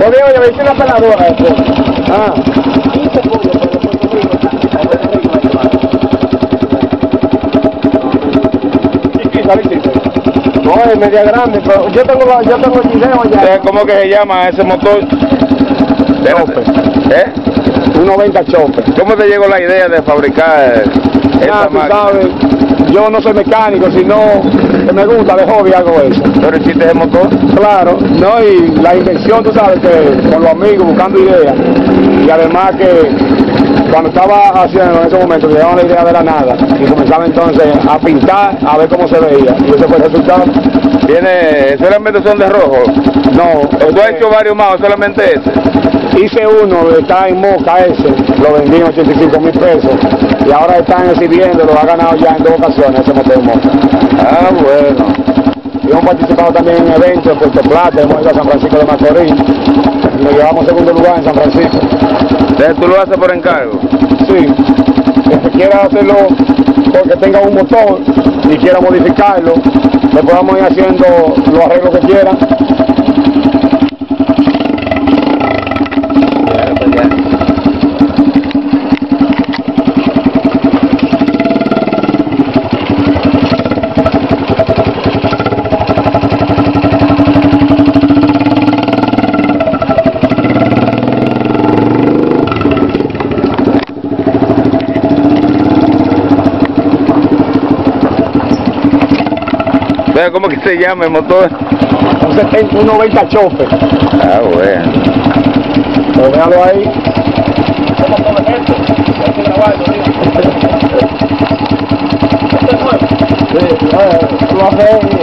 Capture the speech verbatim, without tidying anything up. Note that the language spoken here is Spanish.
Yo veo, yo hice una peladora después. Ah. quince pollos, pero después conmigo, Chiquita, ¿la hiciste? No, es media grande, pero yo tengo, la- yo tengo el video ya. ¿Cómo que se llama ese motor? Chopper. ¿Eh? Un noventa Chopper. ¿Cómo te llegó la idea de fabricar Ya, esta tú máquina? sabes, yo no soy mecánico, sino que me gusta, de hobby hago eso. ¿Pero hiciste ese motor? Claro, no, y la invención, tú sabes, que con los amigos buscando ideas, y además que cuando estaba haciendo en ese momento, me dieron la idea de la nada, y comenzaba entonces a pintar, a ver cómo se veía, y ese fue el resultado. ¿Tiene, solamente son de rojo? No, ¿O tú has este, hecho varios más o solamente ese? hice uno, está en Moca ese, lo vendí en ochenta y cinco mil pesos, y ahora están exhibiendo, lo ha ganado ya en dos ocasiones ese motor de Moca. Ah, bueno. Y hemos participado también en eventos en Puerto Plata, hemos ido a San Francisco de Macorís, y nos llevamos segundo lugar en San Francisco. Entonces tú lo haces por encargo. Sí, el que quiera hacerlo porque tenga un motor y quiera modificarlo, le podamos ir haciendo los arreglos que quiera. ¿Cómo que se llama el motor? Un setenta, un noventa Chopper. Ah, bueno. Pero véanlo ahí. ¿Cómo come esto? Hay que grabarlo, diga. ¿Esto es nuevo? Sí, eh, lo hace